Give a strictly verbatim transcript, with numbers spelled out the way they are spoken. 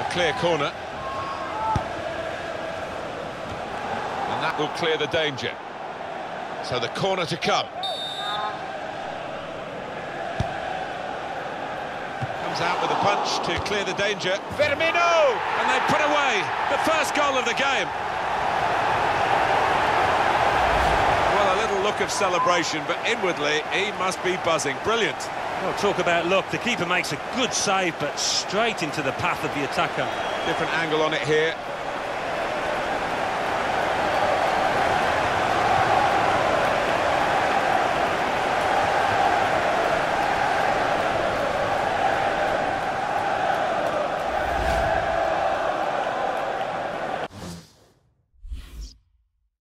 clear corner. And that will clear the danger. So the corner to come. Comes out with a punch to clear the danger. Firmino! And they put away the first goal of the game. Well, a little look of celebration, but inwardly he must be buzzing. Brilliant. Well, talk about luck. The keeper makes a good save, but straight into the path of the attacker. Different angle on it here.